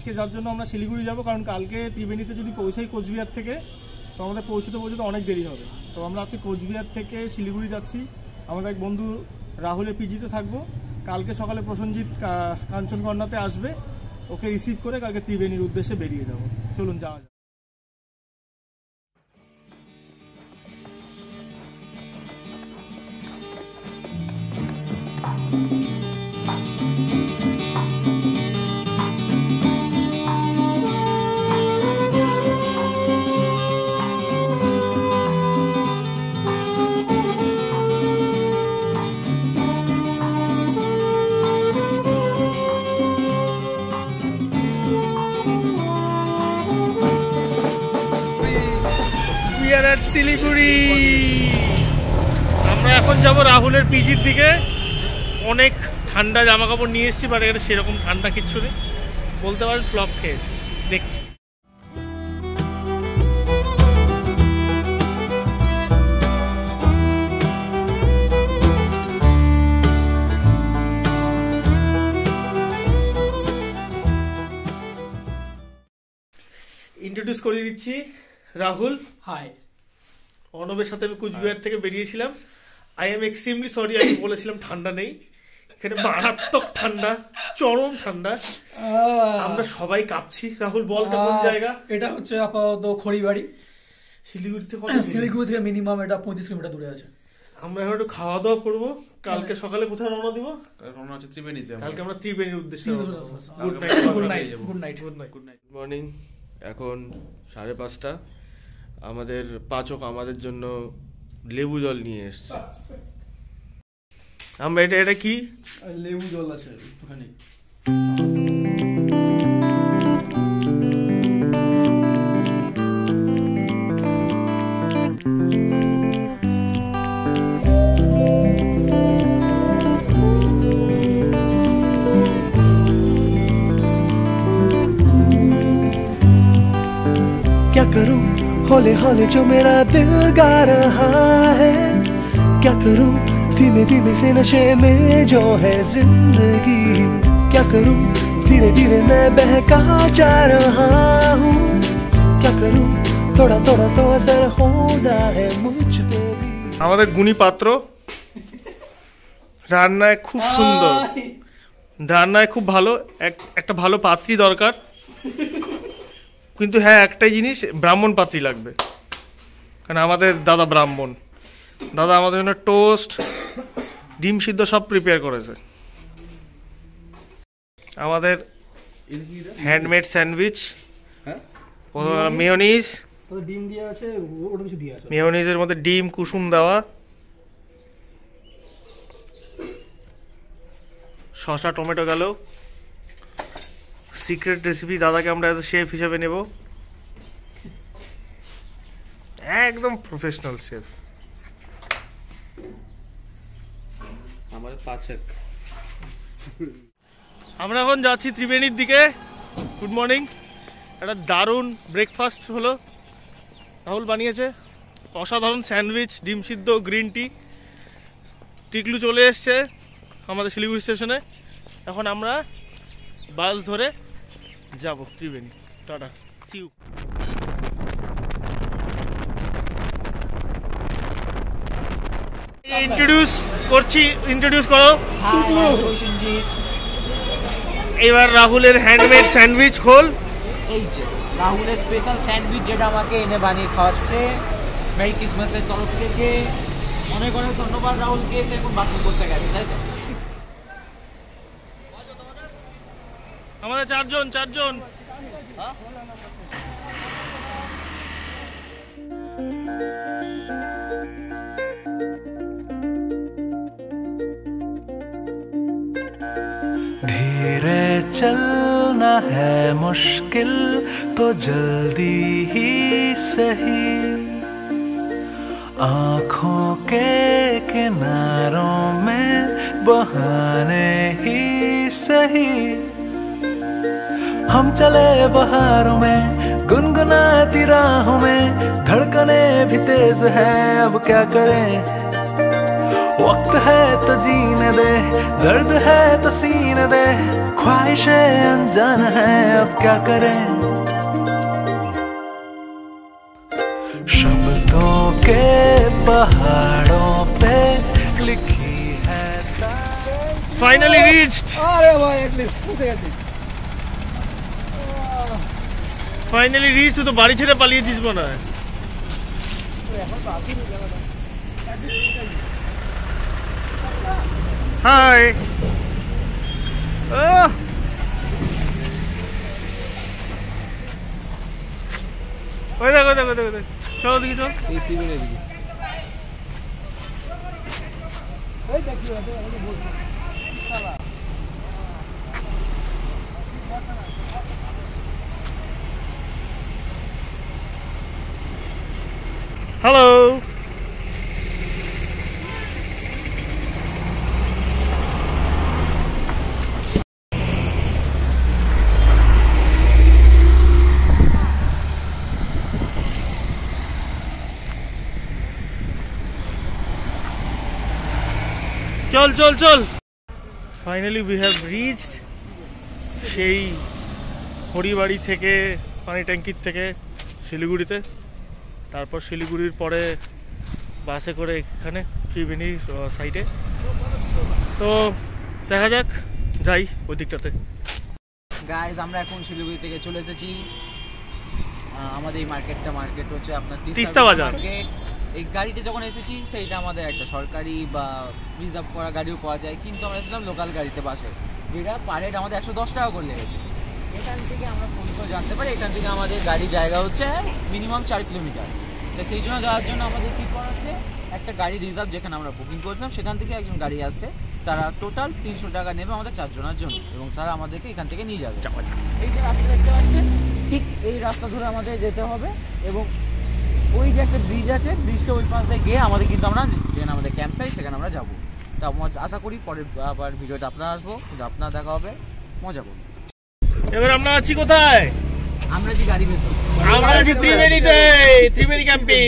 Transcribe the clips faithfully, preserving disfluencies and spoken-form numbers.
আজকে যার জন্য আমরা শিলিগুড়ি যাব, কারণ কালকে ত্রিবেণীতে যদি পৌঁছাই কোচবিহার থেকে তো আমাদের পৌঁছতে পৌঁছতে অনেক দেরি হবে। তো আমরা আজকে কোচবিহার থেকে শিলিগুড়ি যাচ্ছি, আমাদের এক বন্ধু রাহুলের পিজিতে থাকবো। কালকে সকালে প্রসেনজিৎ কাঞ্চনকন্যাতে আসবে, ওকে রিসিভ করে কালকে ত্রিবেণীর উদ্দেশ্যে বেরিয়ে যাব। চলুন যাওয়া যাক। শিলিগুড়ি আমরা এখন যাব রাহুলের পিজির দিকে। অনেক ঠান্ডা জামা কাপড় নিয়ে এসেছি, বাট এখানে সেরকম ঠান্ডা কিচ্ছু নেই, বলতে পারেন ফ্লপ খেয়েছি। দেখছি ইন্ট্রোডিউস করে দিচ্ছি, রাহুল। হাই। অর্ণবের সাথে আমি কুচবিহার থেকে বেরিয়েছিলাম। আই এম এক্সট্রিমলি সরি, আমি বলেছিলাম ঠান্ডা নেই, এখানে মারাত্মক ঠান্ডা, চরম ঠান্ডা, আমরা সবাই কাঁপছি। রাহুল বল কেমন জায়গা? এটা হচ্ছে আপাতত খড়িবাড়ি, শিলিগুড়ি থেকে শিলিগুড়ি থেকে মিনিমাম এটা পঁয়ত্রিশ কিলোমিটার দূরে আছে। আমরা এখন একটু খাওয়া দাওয়া করবো। কালকে সকালে কোথায় রওনা দিব? রওনা হচ্ছে ত্রিবেণীতে। কালকে আমরা ত্রিবেণীর উদ্দেশ্যে। Good night. Good night. Good night. Good night. Good night. Morning. এখন সাড়ে পাঁচটা। আমাদের পাচক আমাদের জন্য লেবু জল নিয়ে এসছে। আমরা এটা এটা কি লেবু জল আছে একটুখানি। क्या करूं हौले हौले जो मेरा दिल गा रहा है, क्या करूं धीमे धीमे से नशे में जो है जिंदगी, क्या करूं धीरे धीरे मैं बहका जा रहा हूं, क्या करूं थोड़ा थोड़ा तो असर होता है मुझ पे भी। আমাদের গুণী পাত্র রান্নায় খুব সুন্দর, রান্নায় খুব ভালো, একটা ভালো পাত্রী দরকার, কিন্তু হ্যাঁ একটাই জিনিস, ব্রাহ্মণ পাত্রী লাগবে, কারণ আমাদের দাদা ব্রাহ্মণ। দাদা আমাদের জন্য টোস্ট, ডিম সিদ্ধ সব প্রিপেয়ার করেছে। আমাদের হ্যান্ডমেড স্যান্ডউইচ, মেয়োনিজ, ডিম দেওয়া আছে, ওটা কিছু দেওয়া আছে, মেয়োনিজের মধ্যে ডিম কুসুম দেওয়া, শসা টমেটো গেল। সিক্রেট রেসিপি, দাদাকে আমরা অ্যাজ এ শেফ হিসেবে নেব, একদম প্রফেশনাল শেফ। আমাদের পাচক। আমরা এখন যাচ্ছি ত্রিবেণীর দিকে। Good morning. একটা দারুণ ব্রেকফাস্ট হলো, রাহুল বানিয়েছে, অসাধারণ স্যান্ডউইচ, ডিম সিদ্ধ, গ্রিন টি। টিকলু চলে এসছে আমাদের শিলিগুড়ি স্টেশনে। এখন আমরা বাস ধরে যাব Triveni. Tata, see you. Introduce করছি, ইন্ট্রোডিউস করো। এবার রাহুলের হ্যান্ডমেড স্যান্ডউইচ খোল। এই যে রাহুলের স্পেশাল স্যান্ডউইচ, যেটা আমাকে এনে বানিয়ে খাওয়াচ্ছে মেরি ক্রিসমাসের তরফ থেকে। অনেক অনেক ধন্যবাদ রাহুলকে। এসে এখন বাথরুম করতে গেছে, তাই তো? আমাদের চারজন চারজন धीरे चलना है मुश्किल तो जल्दी ही सही, आँखों के किनारों में बहाने ही सही, हम चले बहारों में गुनगुनाती राहों में, धड़कने भी तेज है अब क्या करें, वक्त है तो जीने दे, दर्द है तो सीने दे, ख्वाहिशें अनजान है अब क्या करें। शब्दों के पहाड़ों पे लिखी है। Finally reached. আরে ভাই এটলিস্ট পৌঁছে গেছি। Finally reach. তুই তো বাড়ি ছেড়ে পালিয়েছিস মনে হয়। হাই। ওই দেখো দেখো দেখো দেখো, চলো দেখি চল। এই ত্রিবেণী দিকে হ্যালো। চল চল চল। ফাইনালি উই হ্যাভ রিচড সেই হরিবাড়ি থেকে, পানি ট্যাঙ্কির থেকে শিলিগুড়িতে। তারপর শিলিগুড়ির পরে বাসে করে এখানে ত্রিবেণীর সাইডে। তো দেখা যাক, যাই ওই দিকটাতে। গাইজ আমরা এখন শিলিগুড়ি থেকে চলে এসেছি। আহ, আমাদের এই মার্কেটটা মার্কেট হচ্ছে আপনার তিস্তা বাজার। মার্কেট। এই গাড়িতে যখন এসেছি সেইটা আমাদের একটা সরকারি বা রিজার্ভ করা গাড়িও পাওয়া যায়, কিন্তু আমরা এসেছিলাম লোকাল গাড়িতে বাসে, যেটা পার হেড আমাদের একশো দশ টাকা করে লেগেছে। এখান থেকে আমরা ফোন করে জানতে পারি এখান থেকে আমাদের গাড়ির জায়গা হচ্ছে মিনিমাম চার কিলোমিটার। তো সেই জন্য যাওয়ার জন্য আমাদের কী করা হচ্ছে, একটা গাড়ি রিজার্ভ যেখানে আমরা বুকিং করেছিলাম সেখান থেকে একজন গাড়ি আসছে, তারা টোটাল তিনশো টাকা নেবে আমাদের চারজনের জন্য, এবং স্যার আমাদেরকে এখান থেকে নিয়ে যাবে। এই যে রাস্তা দেখতে পাচ্ছেন, ঠিক এই রাস্তা ধরে আমাদের যেতে হবে, এবং ওই যে একটা ব্রিজ আছে, ব্রিজটা ওই পাশ দিয়ে গিয়ে আমাদের কিন্তু আমরা যেখানে আমাদের ক্যাম্প সাইট সেখানে আমরা যাবো। তা আশা করি পরের আবার ভিডিওতে আপনারা আসবো, কিন্তু আপনারা দেখা হবে, মজা করবো। এবার আমরা আছি কোথায়? আমরা যে গাড়ি ভেতর, আমরা আছি ত্রিবেণীতে, ত্রিবেণী ক্যাম্পিং।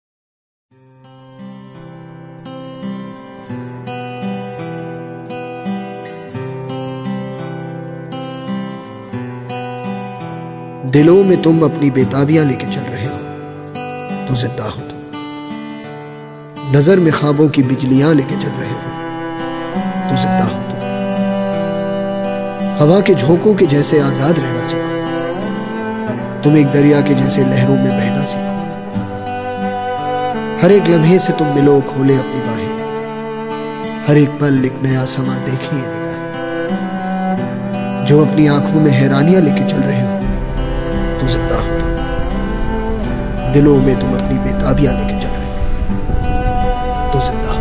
दिलों में तुम अपनी बेताबियां लेके चल रहे हो तो जिंदा हो तुम। नजर में ख्वाबों की बिजलियां लेके चल रहे हो तो जिंदा हो तुम। हवा के झोंकों के जैसे आजाद रहना सीखो, तुम एक दरिया के जैसे लहरों में बहना सीखो। हर एक लम्हे से तुम मिलो, खोले अपनी बाहें, हर एक पल एक नया समा देखिए निगाहें। जो अपनी आंखों में हैरानियां लेके चल रहे हो तो जिंदा हो तुम। दिलों में तुम अपनी बेताबियां लेके चल रहे हो तो जिंदा हो।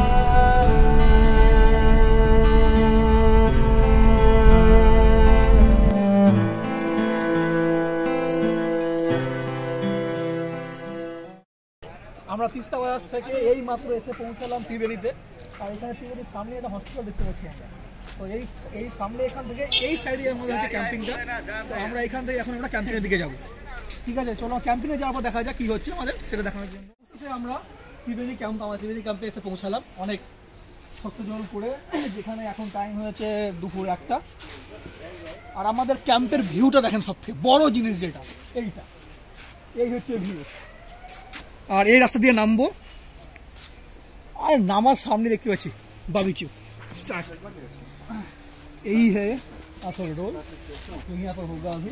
আমরা তিস্তা বাজার থেকে এই মাত্র এসে পৌঁছালাম ত্রিবেণীতে। আর এখানে ত্রিবেণীর সামনে একটা হসপিটাল দেখতে পাচ্ছি আমরা। তো এই এই সামনে এখান থেকে এই সাইডে আমাদের হচ্ছে ক্যাম্পিংটা। তো আমরা এখান থেকে এখন আমরা ক্যাম্পিংয়ের দিকে যাব। ঠিক আছে, চলো ক্যাম্পিংয়ে যাওয়ার পর দেখা যাক কী হচ্ছে আমাদের, সেটা দেখানোর জন্য অবশেষে আমরা ত্রিবেণী ক্যাম্প আমরা ত্রিবেণী ক্যাম্পে এসে পৌঁছালাম অনেক শক্ত জল করে, যেখানে এখন টাইম হয়েছে দুপুর একটা। আর আমাদের ক্যাম্পের ভিউটা দেখেন, সব থেকে বড় জিনিস যেটা এইটা, এই হচ্ছে ভিউ। আর এই রাস্তা দিয়ে নামবো, আর নামার সামনে দেখতে পাচ্ছি বারবিকিউ स्टार्ट। यही है असल रोल, यहाँ पर होगा अभी।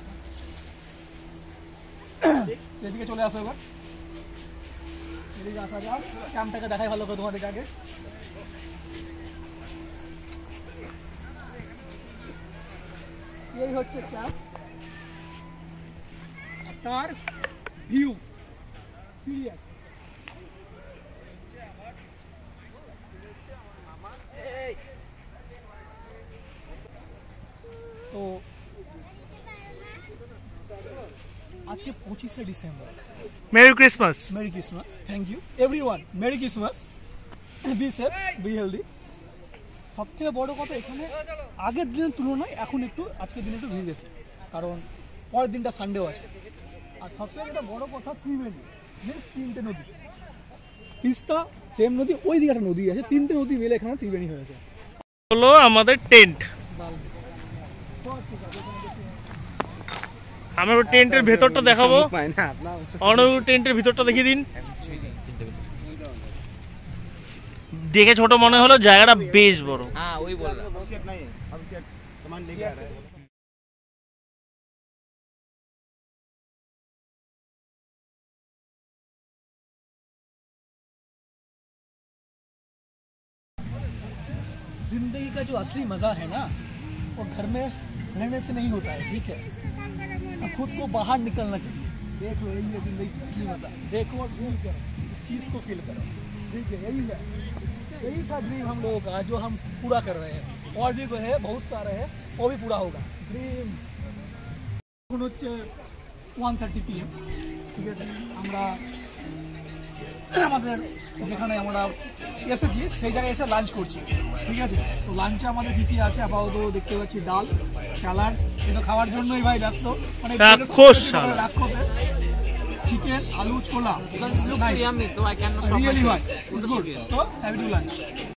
এদিকে চলে আসো, এবার এদিকে আসা যাক। ক্যাম্পটাকে দেখাই ভালো করে তোমাদের আগে। এই হচ্ছে ক্যাম্প, তার ভিউ সিরিয়াস। তো আজকে পঁচিশে December. Merry Christmas. Merry Christmas, thank you everyone, merry Christmas, be safe, be healthy. সব থেকে বড় কথা, এখানে আগের দিনের তুলনায় এখন একটু আজকের দিনে একটু ভিড় বেশি, কারণ পরের দিনটা সানডেও আছে। আর সবথেকে একটা বড় কথা, ত্রিবেণী তিনটে নদী, তিস্তা সেম নদী, ওই দিকে একটা নদী আছে, তিনটে নদী মিলে এখানে ত্রিবেণী হয়েছে। হলো আমাদের টেন্ট। আমরা টেন্টের ভেতরটা দেখাবো। অনেক টেন্টের ভিতরটা দেখিয়ে দিন। দেখে ছোট মনে হলো, জায়গাটা বেশ বড়। হ্যাঁ ওই বললাম। जिंदगी का जो असली मज़ा है ना, वो घर में रहने से नहीं होता है, ठीक है? खुद को बाहर निकलना चाहिए। देख लो, यही है जिंदगी का असली मज़ा। देखो और फील करो, इस चीज़ को फील करो, ठीक है? यही है, यही था ड्रीम हम लोगों का, जो हम पूरा कर रहे हैं। और भी कोई है, बहुत सारे है, वो भी पूरा होगा। Dream one thirty p m, ঠিক আছে? আমরা আমাদের যেখানে আমরা এসেছি সেই জায়গায় এসে লাঞ্চ করছি, ঠিক আছে? তো লাঞ্চে আমাদের কী কী আছে আপাতত দেখতে পাচ্ছি, ডাল, স্যালাড, এটা খাওয়ার জন্যই ভাই ব্যস্ত, মানে রাক্ষস রাক্ষসে চিকেন, আলু, ছোলা, Yummy, so I cannot stop really ভাই, myself. It's good. তো হ্যাভ টু লাঞ্চ।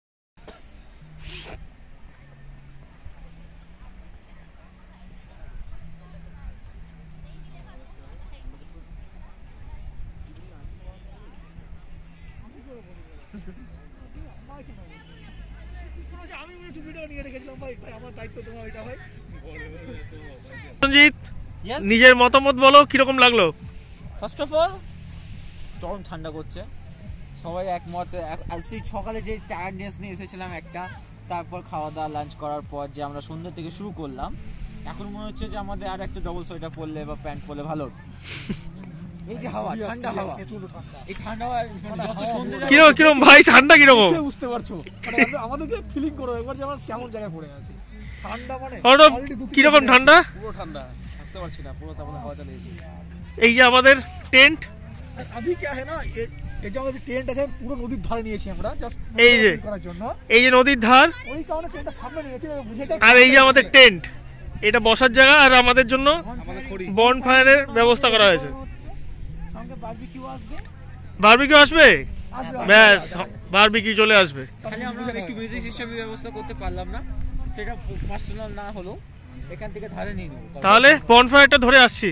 আমি একটু ভিডিও নিয়ে রেখেছিলাম ভাই, ভাই আমার দায়িত্ব তোমার এটা ভাই। রঞ্জিত, নিজের মতামত বলো, কিরকম লাগলো? ফার্স্ট অফ অল চরম ঠান্ডা করছে, সবাই একমত। সেই সকালে যে টায়ার্ডনেস নিয়ে এসেছিলাম একটা, তারপর খাওয়া দাওয়া লাঞ্চ করার পর যে আমরা সন্ধ্যা থেকে শুরু করলাম, এখন মনে হচ্ছে যে আমাদের আর একটা ডবল সোয়েটার পরলে বা প্যান্ট পরলে ভালো। এই যে হাওয়া, ঠান্ডা হাওয়া, এই ঠান্ডা হাওয়া যত সন্ধ্যে কিরকম কিরকম ভাই, ঠান্ডা কিরকম বুঝতে পারছো? মানে আমাদেরকে ফিলিং করো একবার যে আমরা কেমন জায়গায় পড়ে আছি। ঠান্ডা মানে কিরকম ঠান্ডা, পুরো ঠান্ডা, থাকতে পারছি না, পুরো তারপরে হাওয়া চলে এসেছে। এই যে আমাদের টেন্ট, अभी क्या है ना, ये ये जो আমাদের টেন্ট আছে পুরো নদীর ধারে নিয়েছি আমরা, জাস্ট এই যে করার জন্য। এই যে নদীর ধার, ওই কারণে টেন্টটা সামনে নিয়েছি, বুঝে যাও। আর এই যে আমাদের টেন্ট, এটা বসার জায়গা, আর আমাদের জন্য বন ফায়ারের ব্যবস্থা করা হয়েছে। সঙ্গে বারবিকিউ আসবে, বারবিকিউ আসবে, ব্যাস বারবিকিউ চলে আসবে। খালি আমরা একটু মিউজিক সিস্টেমের ব্যবস্থা করতে পারলাম না, সেটা পার্সোনাল না হলো এখান থেকে ধারে নিয়ে নেব। তাহলে বন ফায়ারটা ধরে আসছি।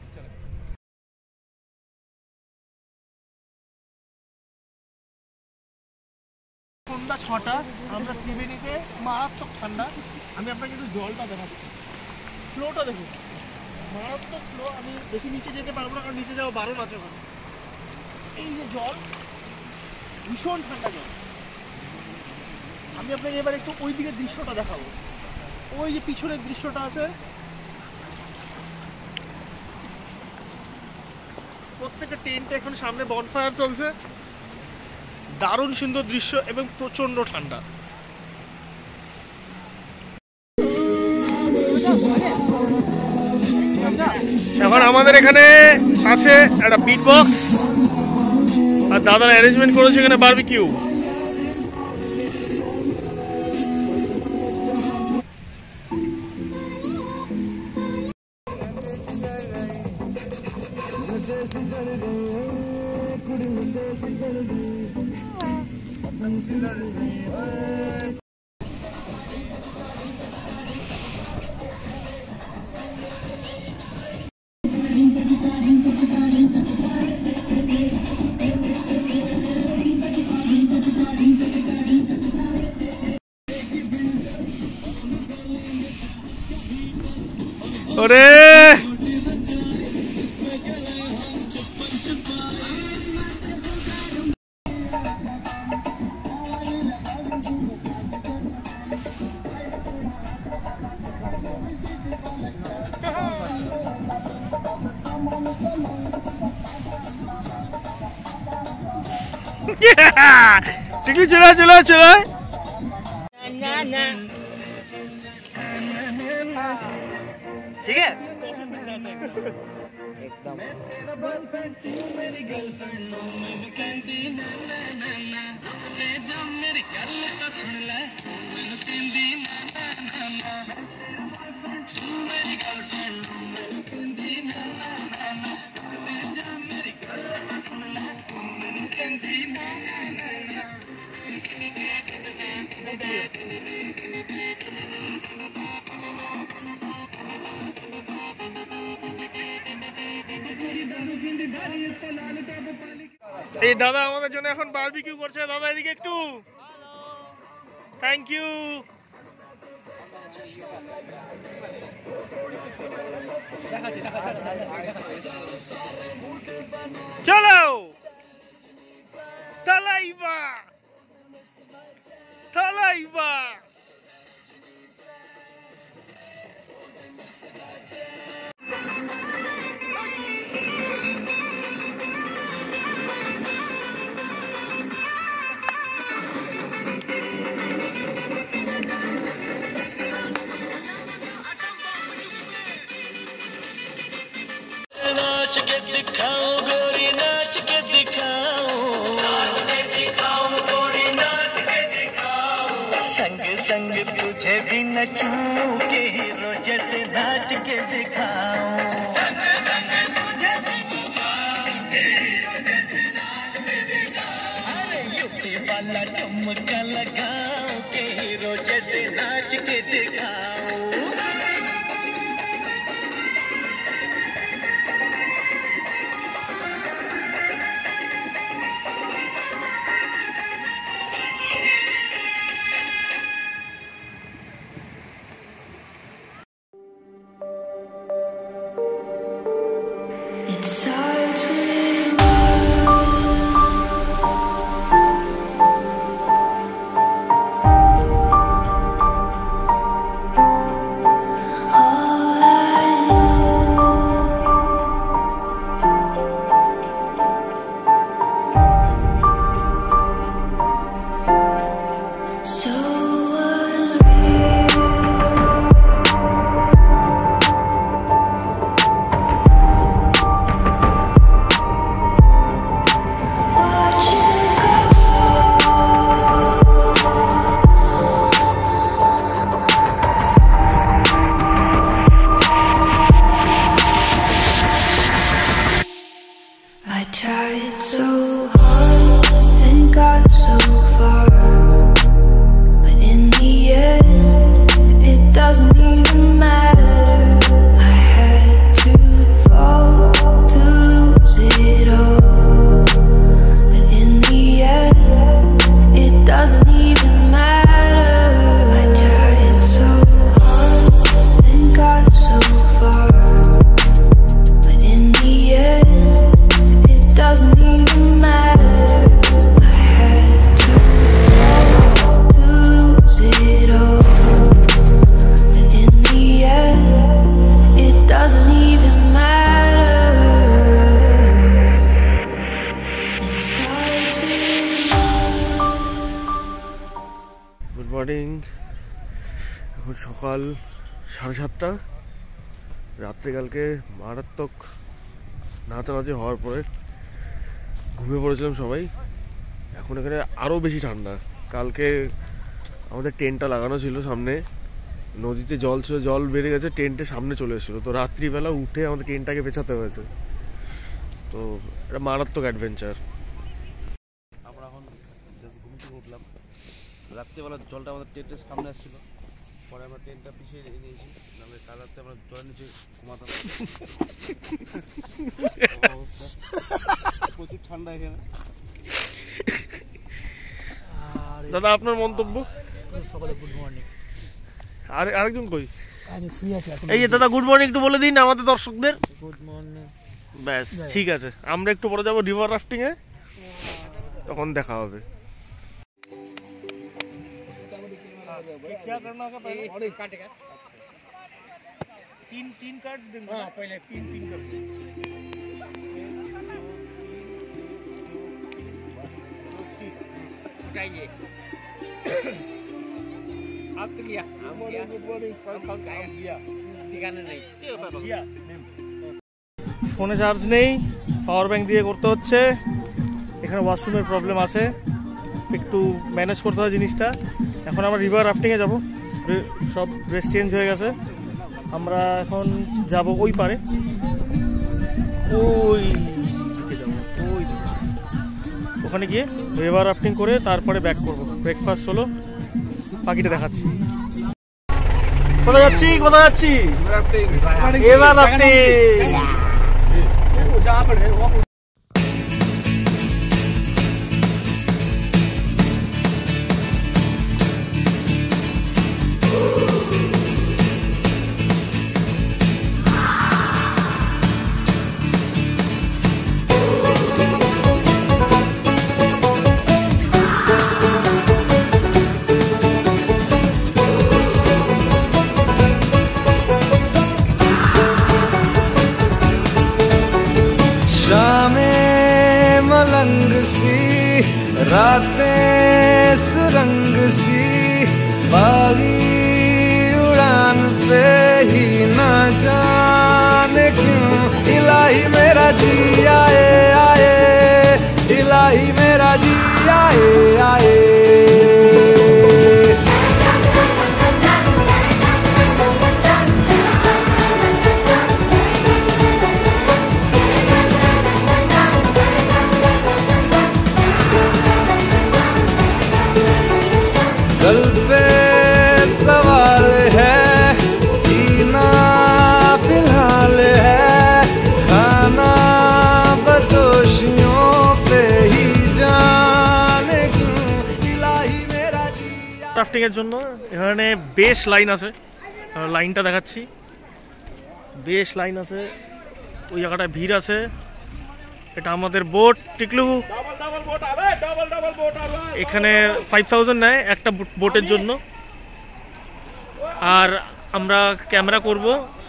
সন্ধ্যা ছটা, আমরা ত্রিবেণীতে, মারাত্মক ঠান্ডা। আমি আপনাকে একটু জলটা দেখাচ্ছি, ফ্লোটা দেখুন, মারাত্মক ফ্লো। আমি বেশি নিচে যেতে পারবো না, কারণ নিচে যাওয়া বারণ আছে ওখানে। এই যে জল, ভীষণ ঠান্ডা জল। আমি আপনাকে এবার একটু ওই দিকের দৃশ্যটা দেখাবো। ওই যে পিছনের দৃশ্যটা আছে, প্রত্যেকটা টেন্টে এখন সামনে বনফায়ার চলছে, দারুণ সুন্দর দৃশ্য এবং প্রচন্ড ঠান্ডা। এখন আমাদের এখানে আছে একটা বিট বক্স, আর দাদার অ্যারেঞ্জমেন্ট করেছে এখানে বারবিকিউ। ওরে टिकली चला चला चला ठीक है एकदम এই দাদা আমাদের জন্য এখন বারবিকিউ করছে। দাদা এদিকে একটু, থ্যাংক ইউ। চলো তালাইবা তালাইবা। नाच के दिखाओ गोरी, नाच के दिखाओ, नाच के दिखाओ गोरी, नाच के दिखाओ। संग संग तुझे भी नचाऊं के हीरो जैसे नाच के दिखाओ। संग संग तुझे भी नचाऊं के हीरो जैसे नाच के दिखाओ। अरे यूपी वाला ठुमका लगाओ के हीरो जैसे नाच के दिखाओ। It starts with all I know. So unreal. Watch you I tried so hard and got so far, but in the end, it doesn't even matter. I had to fall to lose it all, but in the end, it doesn't even matter. I tried so hard and got so far, but in the end, it doesn't even matter. I had to fall to lose it all, but in the end, it doesn't even matter. It starts with good morning. এখন সকাল সাড়ে সাতটা। রাত্রিকালকে মারাত্মক নাচানাচি হওয়ার পরে ঘুমিয়ে পড়েছিলাম সবাই। এখন এখানে আরও বেশি ঠান্ডা। কালকে আমাদের টেন্টটা লাগানো ছিল সামনে, নদীতে জল ছিল, জল বেড়ে গেছে, টেন্টের সামনে চলে এসেছিলো। তো রাত্রিবেলা উঠে আমাদের টেন্টটাকে পেছাতে হয়েছে। তো এটা মারাত্মক অ্যাডভেঞ্চার। আমরা এখন জাস্ট ঘুম থেকে উঠলাম। রাত্রিবেলা জলটা আমাদের টেন্টের সামনে আসছিল, পরে আমরা টেন্টটা পিছিয়ে রেখে দিয়েছি, নাহলে কাল রাত্রে আমরা জলের নিচে ঘুমাতাম। অবস্থা প্রচুর ঠান্ডা এখানে। দাদা আপনার মন্তব্য? সকালে গুড মর্নিং। আর আরেকজন কই? আজ শুয়ে আছে এখন। এই যে দাদা গুড মর্নিং একটু বলে দিন আমাদের দর্শকদের। Good morning. ব্যাস ঠিক আছে, আমরা একটু পরে যাবো রিভার রাফটিং এ, তখন দেখা হবে। क्या करना होगा पहले? और एक काटेगा। तीन तीन काट देंगे। हाँ पहले तीन तीन कर देंगे। उठाइए। आप तो लिया। हम लिया। Good morning. कौन खाया? लिया। ठिकाना नहीं। लिया। ফোনে চার্জ নেই, পাওয়ার ব্যাংক দিয়ে করতে হচ্ছে। এখানে ওয়াশরুমের প্রবলেম আছে, একটু ম্যানেজ করতে হয় জিনিসটা। এখন আমরা রিভার রাফটিংয়ে যাব, সব ড্রেস চেঞ্জ হয়ে গেছে। আমরা এখন যাব ওই পারে, ওই দিকে যাবো, ওই দিকে। ওখানে গিয়ে রিভার রাফটিং করে তারপরে ব্যাক করবো। ব্রেকফাস্ট হলো, বাকিটা দেখাচ্ছি। কোথায় যাচ্ছি কোথায় যাচ্ছি রিভার রাফটিং। शामें मलंग सी, रातें सुरंग सी, बागी उड़ान पे ही ना जाने क्यों इलाही मेरा जी आए आए, इलाही मेरा जी आए आए। दिल पे सवाल है, जीना फिलहाल है, खाना बदोशियों पे ही जाने क्यों इलाही मेरा जिया। রাফটিং এর জন্য এখানে বেশ লাইন আছে, লাইনটা দেখাচ্ছি। বেশ লাইন আছে, ওই জায়গাটায় ভিড় আছে। এটা আমাদের বোট টিকলু, এখানে ফাইভ থাউজেন্ড নেয় একটা বোটের জন্য। আর আমরা ক্যামেরা করব,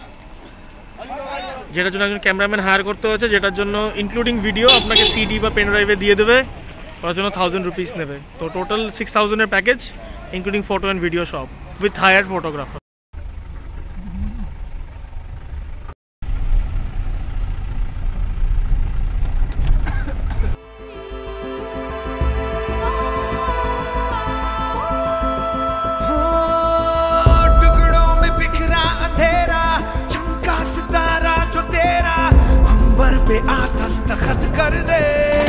যেটার জন্য একজন ক্যামেরাম্যান হায়ার করতে হয়েছে, যেটার জন্য ইনক্লুডিং ভিডিও আপনাকে সিডি বা পেন ড্রাইভে দিয়ে দেবে, ওটার জন্য থাউজেন্ড রুপিস নেবে। তো টোটাল সিক্স থাউজেন্ডের package including photo and video সব উইথ হায়ার ফটোগ্রাফার। पे दस्तखत कर दे,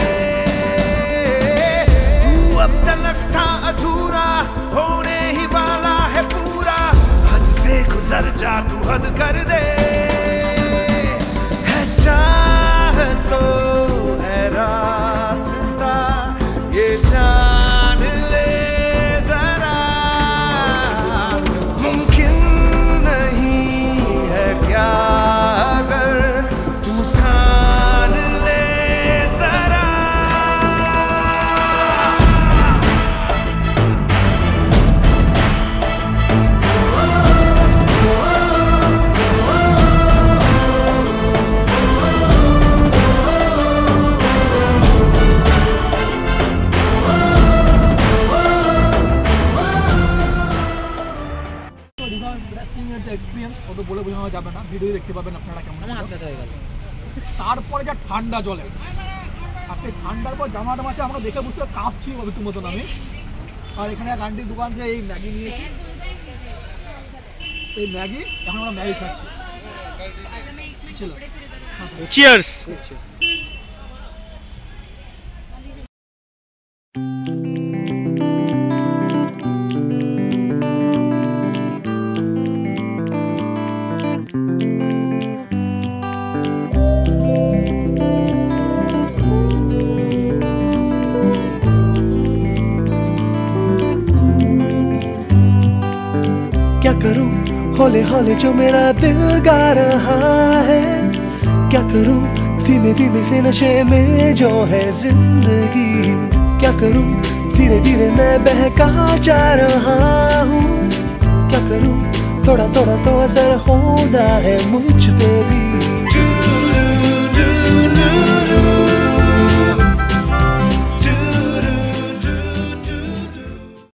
तू अब तलक था अधूरा, होने ही वाला है पूरा, हद से गुजर जा तू हद कर दे। है चाह तो है रास्ता, ये जान ले जरा, मुमकिन नहीं है क्या अगर तू ठान ले जरा। এক্সপিরিয়েন্স কত বলে বোঝানো যাবে না, ভিডিও দেখতে পাবেন আপনারা কেমন ছিল। তারপরে যা ঠান্ডা জলে, আর সেই ঠান্ডার পর জামা টামা আছে আমরা দেখে বুঝতে কাঁপছি মৃত্যুর মতন আমি। আর এখানে এক আন্টির দোকান থেকে এই ম্যাগি নিয়েছি, এই ম্যাগি এখন আমরা ম্যাগি খাচ্ছি। ছিল চিয়ার্স। क्या करूं हौले हौले जो मेरा दिल गा रहा है, क्या करूं धीमे धीमे से नशे में जो है जिंदगी, क्या करूं धीरे धीरे मैं बहका जा रहा हूँ, क्या करूं थोड़ा थोड़ा तो असर होना है मुझ पे भी।